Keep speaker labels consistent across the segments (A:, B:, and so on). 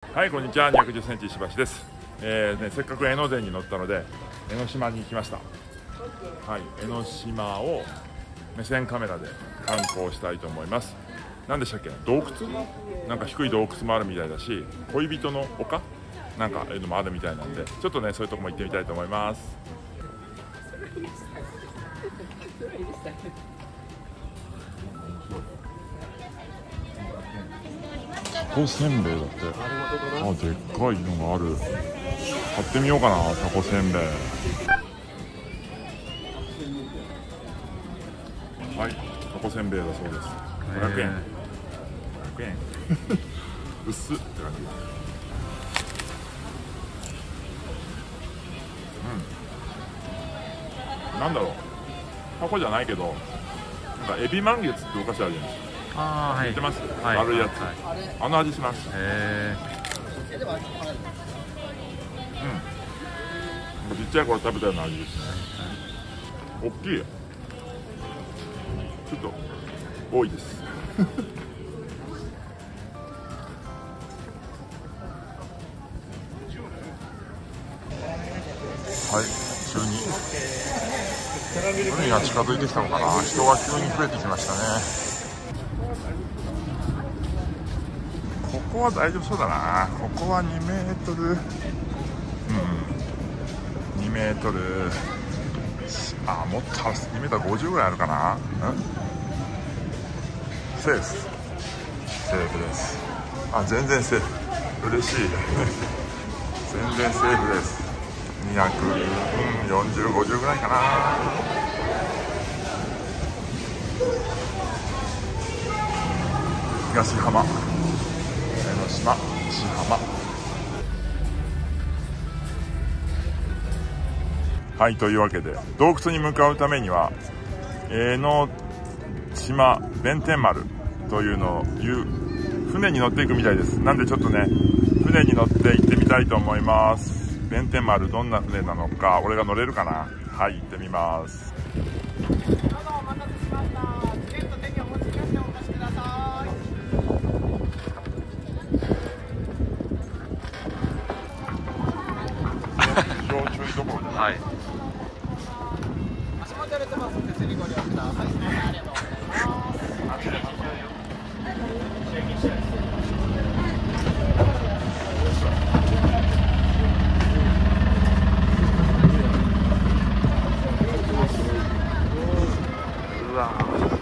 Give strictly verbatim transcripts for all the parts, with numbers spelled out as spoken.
A: はい、こんにちは。にひゃくじゅっセンチ石橋です。えーね、せっかく江ノ電に乗ったので江ノ島に来ました。はい、江ノ島を目線カメラで観光したいと思います。何でしたっけ、洞窟、なんか低い洞窟もあるみたいだし、恋人の丘なんかいうのもあるみたいなんで、ちょっとねそういうとこも行ってみたいと思います。タコせんべいだって。あ、でっかいのがある。買ってみようかな、タコせんべい。はい、タコせんべいだそうです。ごひゃくえん。ごひゃくえん薄っって感じ。うん、なんだろう、タコじゃないけど、なんかエビ満月ってお菓子あるじゃないですか。
B: あー、はい、
A: 知ってます？
B: はい、
A: 丸いやつ、
B: はい、
A: あの味します。
B: へ
A: うん、ちっちゃい頃食べたような味ですね。大きいよ、ちょっと多いですはい、急に海が近づいてきたのかな。人が急に増えてきましたね。ここは大丈夫そうだな。ここはにメートル、うん、にメートル、あ、もっとにメートルごじゅうぐらいあるかな。うん、セーフ、セーフです。あ、全然セーフ、嬉しい全然セーフです。にひゃくよんじゅう、ごじゅうぐらいかな。東浜、江ノ島、西浜。はい、というわけで洞窟に向かうためには江ノ島弁天丸というのをいう船に乗っていくみたいです。なんでちょっとね船に乗って行ってみたいと思います。弁天丸どんな船なのか、俺が乗れるかな。はい、行ってみます。
C: どうぞお待たせしました。チケット手にお持ち帰ってお貸しください。
A: 要注意どころじゃない。
B: はい。
C: 足元揺れてますので、手にご利用ください。ありがとうございます。
A: うわー、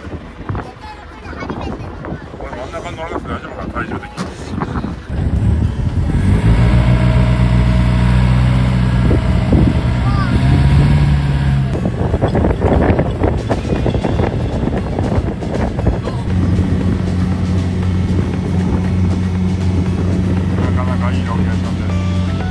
A: これ真ん中に乗らなくて大丈夫かな、体重的に。なかなかいいロケーションです。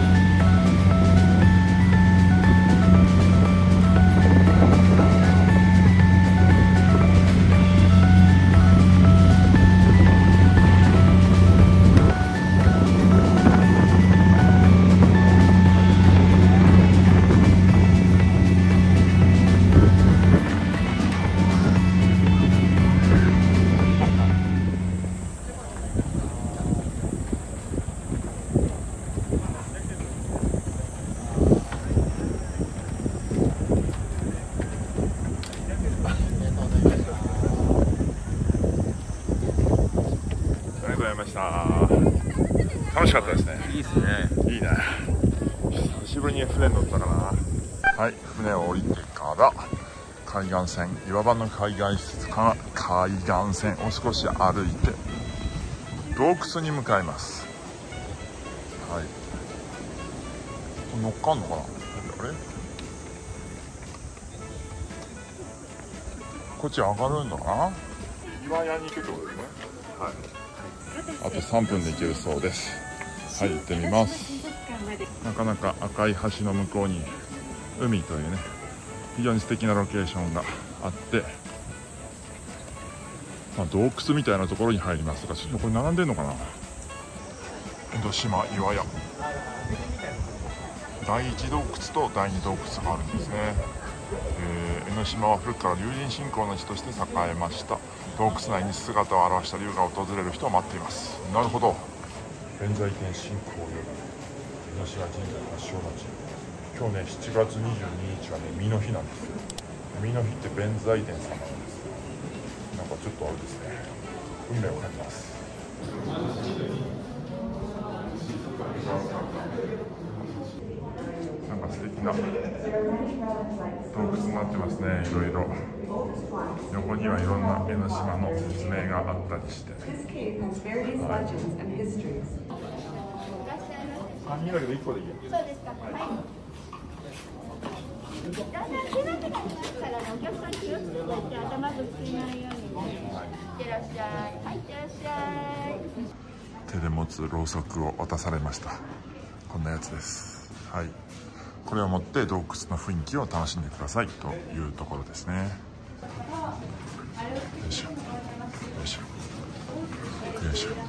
A: ありがとうございました。楽しかったですね。
B: いいですね。
A: いいね。久しぶりに船に乗ったかな。はい、船を降りてから海岸線、岩場の海岸施設から海岸線を少し歩いて洞窟に向かいます。はい、乗っかんのかな。あれ、こっち上がるんだかな。岩屋に行くってことですね。はい、あとさんぷんで行けるそうです。はい、行ってみます。なかなか赤い橋の向こうに海というね、非常に素敵なロケーションがあって、まあ、洞窟みたいなところに入りますが、ちょっとこれ並んでんのかな。江ノ島岩屋、だいいち洞窟とだいに洞窟があるんですね。えー、江ノ島は古くから龍神信仰の地として栄えました。洞窟内に姿を現した龍が訪れる人を待っています。なるほど。 弁財天信仰より江ノ島神社発祥の地。今日ねしちがつにじゅうににちはね身の日なんですよ。身の日って弁財天様なんです。なんかちょっとあれですね、運命を感じます。なんか素敵な洞窟になってますね。いろいろ横にはいろんな江ノ島の説明があったりして、はい、さんにんだけどいっこでいいよ。
B: そうですか。はい。だんだん手間がかかりますからね、お客さん気をつけて頭ぶつけないようにね。いってらっしゃい。はい、いってらっしゃい。
A: 手で持つろうそくを渡されました。こんなやつです。はい。これを持って洞窟の雰囲気を楽しんでくださいというところですね。よいしょ。よいしょ。よいしょ。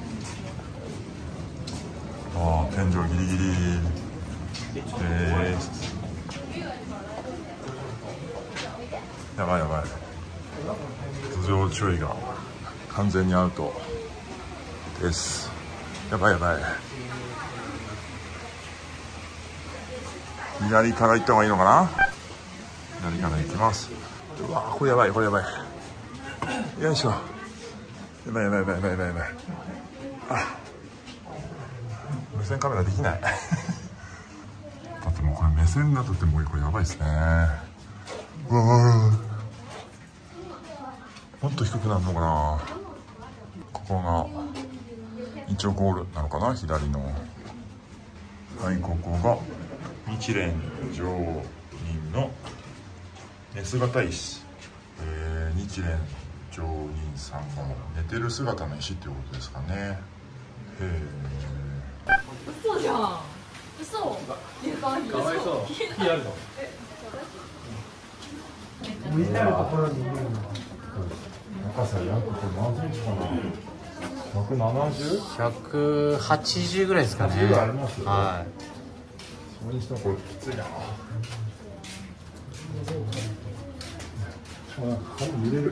A: ああ、天井ギリギリです。やばいやばい。頭上注意が完全にアウトです。やばいやばい。左から行った方がいいのかな。左から行きます。うわ、これやばい、これやばい。よいしょ。やばいやばいやばいやばいやばいやばい。あ、無線カメラできない。だってもうこれ目線だとってもうこれやばいですね。うわ、もっと低くなるのかな。ここが一応ゴールなのかな、左の。はい、ここが日蓮上人の寝姿石、えー、日蓮上人さんが寝てる姿の石っていうことですかね。へえ。
D: 嘘じゃん。嘘。いや、かわいい。かわいそう。火あるの。
A: 向いてるところにいるの。高さ約これ何センチかな。ひゃくななじゅう？
E: ひゃくはちじゅうぐらいですかね。
A: はちじゅうぐらいありますよ。
E: はい。
A: それにしてもこれきついな。あ、顔揺れる。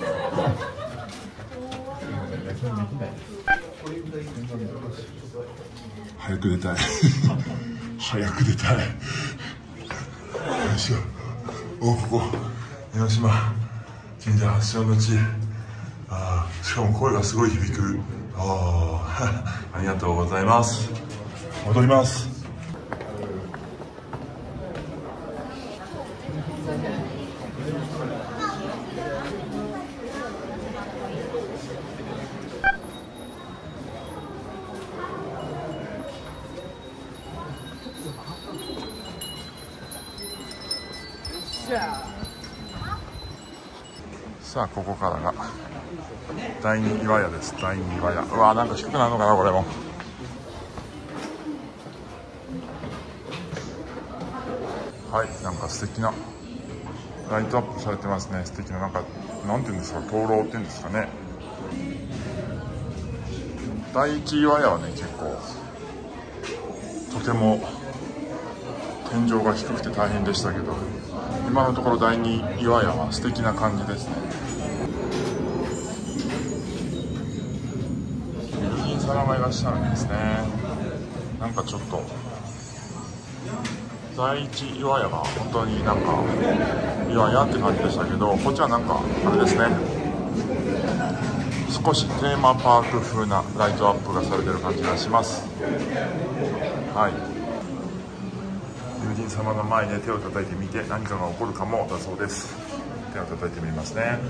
A: 早く出たい。早く出たい。よいしょ。お、ここ江ノ島神社発祥の地。ああ、しかも声がすごい響く。ああ、ありがとうございます。戻ります。さあ、ここからが第二岩屋です。第二岩屋。うわー、なんか低くなるのかな、これも。はい、なんか素敵なライトアップされてますね。素敵な、なんかなんていうんですか、灯籠っていうんですかね。第一岩屋はね、結構とても天井が低くて大変でしたけど、今のところ第二岩屋は素敵な感じですね。友人様がいらっしゃるんですね。なんかちょっと第一岩屋が本当になんか岩屋って感じでしたけど、こっちはなんかあれですね、少しテーマパーク風なライトアップがされてる感じがします。はい、友人様の前で手を叩いてみて何かが起こるかもだそうです。手を叩いてみますね。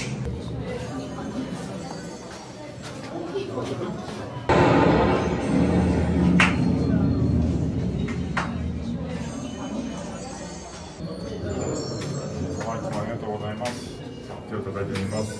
A: はい、いつもありがとうございます。手を叩いてみます。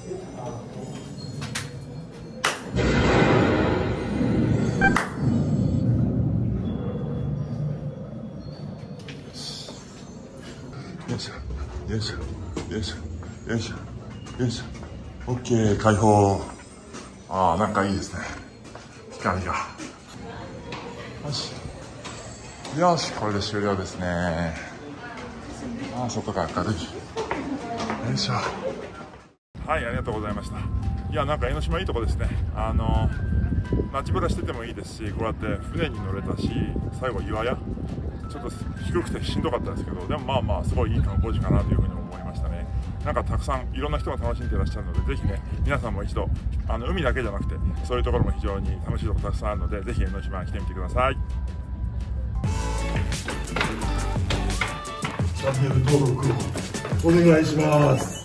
A: よいしょ、よいしょ、よいしょ、よいしょ、よいしょ。オッケー、開放。ああ、なんかいいですね。光が。よし。よし、これで終了ですね。ああ、外が明るい。よいしょ。はい、ありがとうございました。いや、なんか江ノ島いいとこですね。あの街ぶらしててもいいですし、こうやって船に乗れたし、最後岩屋ちょっと低くてしんどかったですけど、でもまあまあすごいいい観光地かなというふうに思いましたね。なんかたくさんいろんな人が楽しんでいらっしゃるので、ぜひね皆さんも一度あの海だけじゃなくてそういうところも非常に楽しいところたくさんあるので、ぜひ江ノ島に来てみてください。
F: チャンネル登録お願いします。